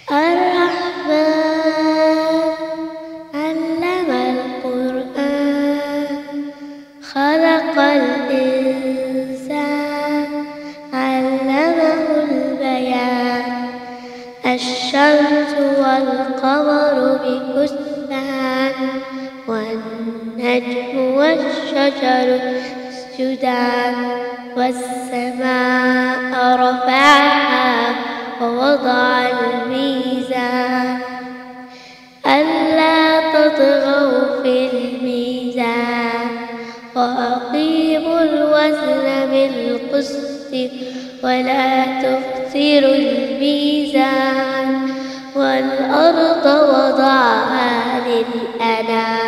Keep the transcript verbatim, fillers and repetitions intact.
الرحمن علم القرآن خلق الإنسان علمه البيان الشمس والقمر بحسبان والنجم والشجر يسجدان والسماء رفعها ووضع الميزان ألا تطغوا في الميزان وأقيموا الوزن بالقسط ولا تخسروا الميزان والأرض وضعها للأنام